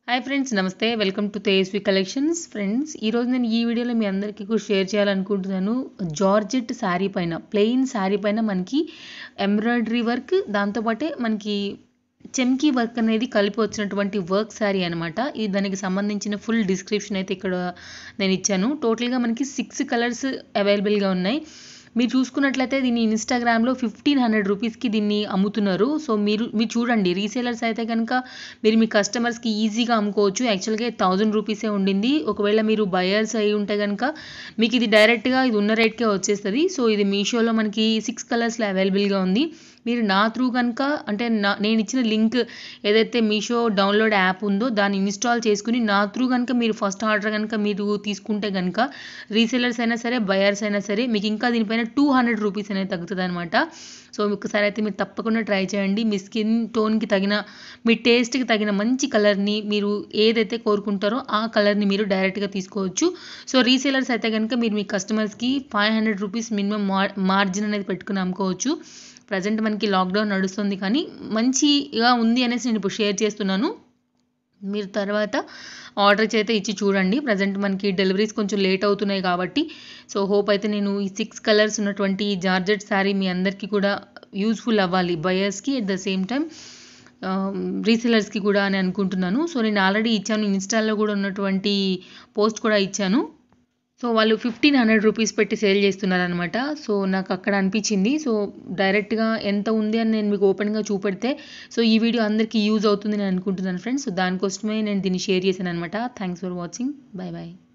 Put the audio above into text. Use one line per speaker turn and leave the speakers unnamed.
Hi friends, నమస్తే. Welcome to Tejasvi collections. Friends, ఈరోజు నేను ఈ వీడియోలో మీ అందరికీ కూడా షేర్ చేయాలనుకుంటున్నాను. జార్జెట్ శారీ పైన, ప్లెయిన్ శారీ పైన మనకి ఎంబ్రాయిడరీ వర్క్, దాంతోపాటే మనకి చెమ్కీ వర్క్ అనేది కలిపి వచ్చినటువంటి వర్క్ శారీ అనమాట. ఇది దానికి సంబంధించిన ఫుల్ డిస్క్రిప్షన్ అయితే ఇక్కడ నేను ఇచ్చాను. టోటల్గా మనకి 6 కలర్స్ అవైలబుల్గా ఉన్నాయి. మీరు చూసుకున్నట్లయితే దీన్ని ఇన్స్టాగ్రామ్లో 1500 రూపీస్కి దీన్ని అమ్ముతున్నారు. సో మీరు చూడండి, రీసేలర్స్ అయితే కనుక మీరు మీ కస్టమర్స్కి ఈజీగా అమ్ముకోవచ్చు. యాక్చువల్గా 1000 రూపీసే ఉండింది. ఒకవేళ మీరు బయర్స్ అయి ఉంటే కనుక మీకు ఇది డైరెక్ట్గా ఇది ఉన్న రేట్కే వచ్చేస్తుంది. సో ఇది మీషోలో మనకి 6 కలర్స్లో అవైలబుల్గా ఉంది. మీరు నా త్రూ కనుక అంటే నేను ఇచ్చిన లింక్ ఏదైతే మీషో డౌన్లోడ్ యాప్ ఉందో దాన్ని ఇన్స్టాల్ చేసుకుని నా త్రూ కనుక మీరు ఫస్ట్ ఆర్డర్ కనుక మీరు తీసుకుంటే కనుక రీసెలర్స్ అయినా సరే, బయర్స్ అయినా సరే, మీకు ఇంకా దీనిపైన 200 రూపీస్ అనేది తగ్గుతుంది అనమాట. సో ఒకసారి అయితే మీరు తప్పకుండా ట్రై చేయండి. మీ స్కిన్ టోన్కి తగిన, మీ టేస్ట్కి తగిన మంచి కలర్ని మీరు ఏదైతే కోరుకుంటారో ఆ కలర్ని మీరు డైరెక్ట్గా తీసుకోవచ్చు. సో రీసేలర్స్ అయితే కనుక మీరు మీ కస్టమర్స్కి 500 రూపీస్ మినిమం మార్జిన్ అనేది పెట్టుకుని అమ్ముకోవచ్చు. ప్రజెంట్ మనకి లాక్డౌన్ నడుస్తుంది, కానీ మంచిగా ఉంది అనేసి నేను ఇప్పుడు షేర్ చేస్తున్నాను. మీరు తర్వాత ఆర్డర్ అయితే ఇచ్చి చూడండి. ప్రజెంట్ మనకి డెలివరీస్ కొంచెం లేట్ అవుతున్నాయి కాబట్టి సో హోప్ అయితే నేను ఈ 6 కలర్స్ ఉన్నటువంటి జార్జెట్ శారీ మీ అందరికీ కూడా యూస్ఫుల్ అవ్వాలి, బయర్స్కి అట్ ద సేమ్ టైం రీసెలర్స్కి కూడా అని అనుకుంటున్నాను. సో నేను ఆల్రెడీ ఇచ్చాను, ఇన్స్టాల్లో కూడా ఉన్నటువంటి పోస్ట్ కూడా ఇచ్చాను. సో వాళ్ళు 1500 రూపీస్ పెట్టి సేల్ చేస్తున్నారనమాట. సో నాకు అక్కడ అనిపించింది. సో డైరెక్ట్గా ఎంత ఉంది అని నేను మీకు ఓపెన్గా చూపెడితే సో ఈ వీడియో అందరికీ యూజ్ అవుతుంది నేను అనుకుంటున్నాను ఫ్రెండ్స్. సో దానికోసమే నేను దీన్ని షేర్ చేశాను అనమాట. Thanks for watching. Bye bye.